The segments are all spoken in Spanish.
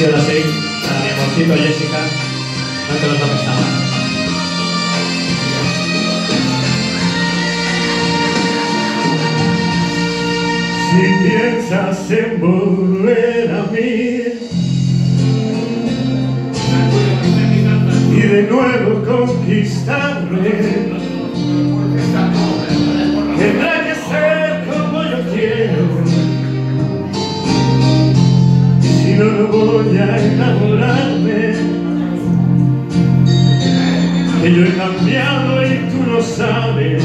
ahora sí, para mi amorcito Jessica, no te lo tomes tan mal. Si piensas en volver a mí y de nuevo conquistarme, tendrá que ser como yo quiero. Y si no, no voy a enamorarme, que yo he cambiado y tú lo sabes.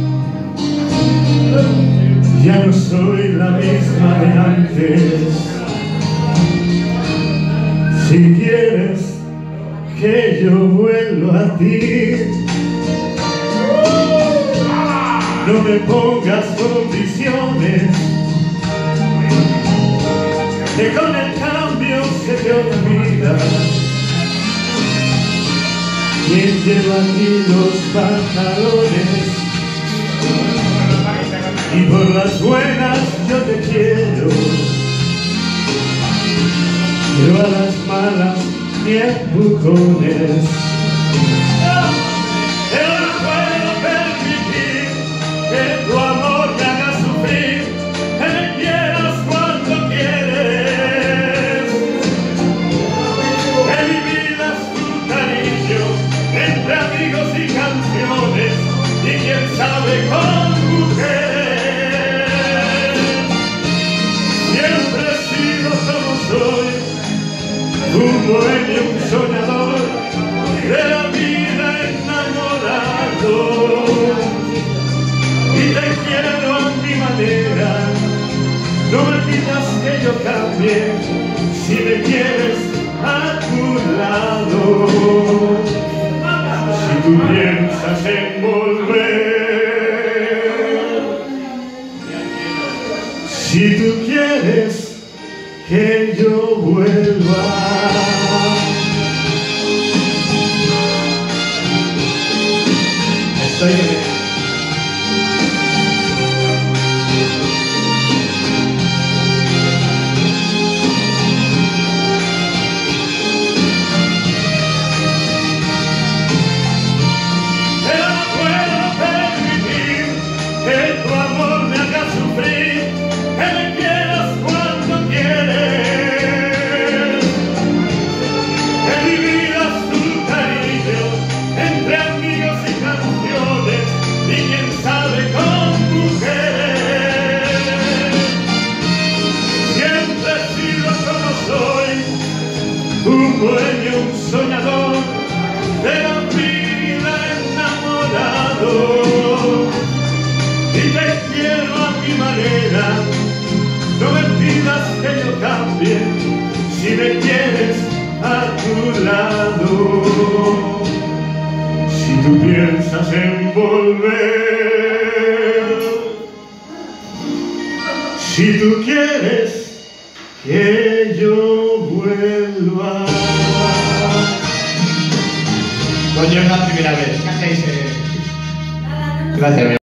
Ya no soy la misma de antes. Si quieres que yo vuelva a ti, no me pongas condiciones, que con el cambio se te olvida quién lleva aquí los pantalones. Y por las buenas yo te quiero, pero a las malas ni empujones. Pero no puedo permitir que tu amor me haga sufrir, que me quieras cuando quieres, que mi vida es tu cariño, entre amigos y canciones, y quién sabe con mujeres. Un bohemio, un soñador, de la vida enamorado, y te quiero a mi manera. No me pidas que yo cambie, si me quieres a tu lado. Si tú piensas en volver, si tú quieres que yo vuelva. Estoy bien. Pero no puedo permitir que tu amor me haga sufrir, que me quieras cuando quieres, que mi vida es tu cariño, entre amigos y canciones, y quién sabe con mujeres. Siempre he sido como soy, un bohemio, un soñador, de la vida enamorado, y te quiero a mi manera. No me pidas que yo cambie, si me quieres a tu lado. Si tú piensas en volver, si tú quieres que yo vuelva. Coño, es la primera vez. ¿Qué hacéis? Gracias,